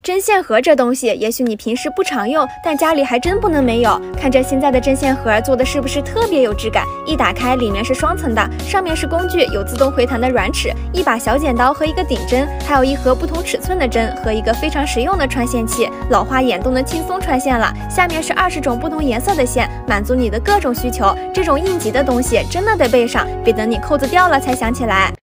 针线盒这东西，也许你平时不常用，但家里还真不能没有。看着现在的针线盒做的是不是特别有质感？一打开，里面是双层的，上面是工具，有自动回弹的软尺，一把小剪刀和一个顶针，还有一盒不同尺寸的针和一个非常实用的穿线器，老花眼都能轻松穿线了。下面是20种不同颜色的线，满足你的各种需求。这种应急的东西真的得备上，别等你扣子掉了才想起来。